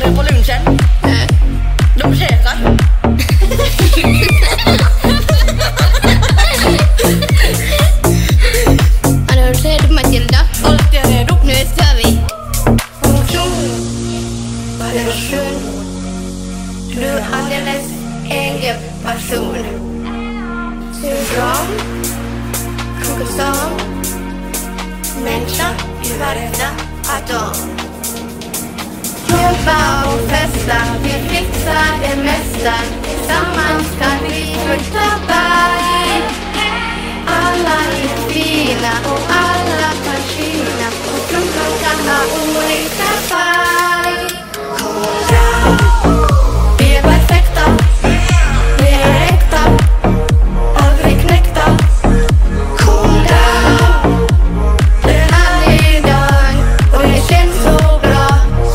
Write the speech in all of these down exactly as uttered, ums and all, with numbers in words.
det på lunchen? Nej. De käkar. Är du redo, Matilda? Allt är redo. Nu kör vi. Funktion. Variation. Du är alldeles egen person. Syndrom. Kromosom. Människa i varenda atom. Jobba och festa, vi fixar det mesta. Tillsammans kan vi frukta berg. Alla är fina och alla kan skina. Och kroppen kan ha olika färg. Cool down. Vi är perfekta. Vi är äkta. Aldrig knäckta. Cool down. Det är en härlig dag och det känns så bra.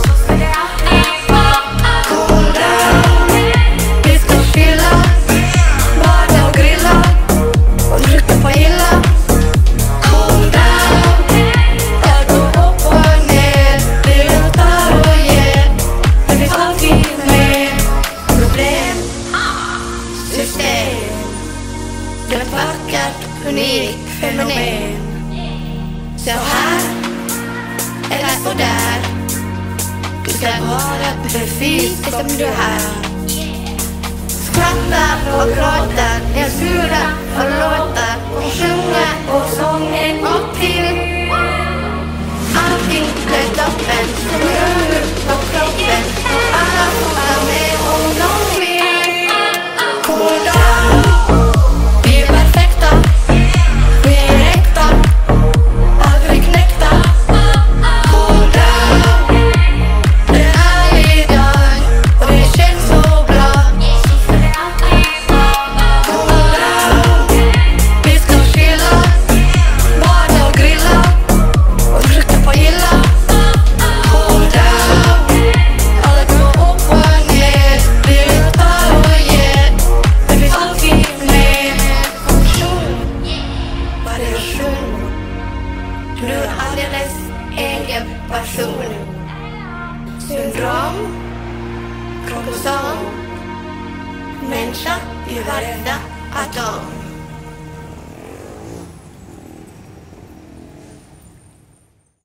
Cool down. Vi ska chilla, bada och grilla och trycka på gilla. Cool down. Jag går upp och ner, det tar och ger. Det finns alltid mer problem, system. Det är ett vackert, unikt fenomen. Så här, eller så där. Du ska vara precis som du är. Skrattar och gråter, jag surar och låter och sjunger och sång en gång till. Allting blir toppen, som rör på kroppen och alla får vara med om de vill. Cool down. Vi är perfekta. Vi är äkta. Aldrig knäckta. Cool down. Det är en härlig dag och det känns så bra. Cool down. Vi ska chilla, bada och grilla och trycka på gilla. Cool down. Alla går upp och ner, det tar och ger. Det finns alltid mer funktion, variation. Du är alldeles egen person. Syndrom, kromosom, människa i varenda atom.